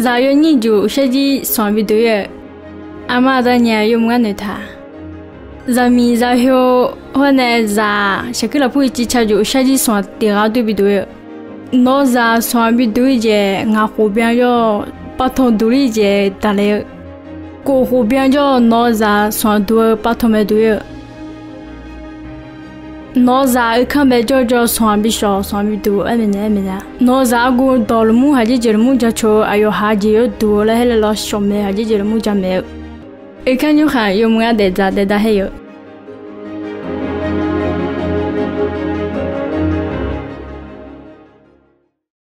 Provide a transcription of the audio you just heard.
在有你就设计双臂队，阿妈在年有么那他，在米在后后来在下个了不一起吃就设计双第二对比队，那在双臂队的俺后边就把头独立的打来，过后边就那在双队把头没队。那在看别叫双臂少双臂多，哎没呢。那在过到了木还是觉得木家丑，哎呦还是有多了，还是老小妹还是觉得木家没有。一看就看有木啊得咋得还有。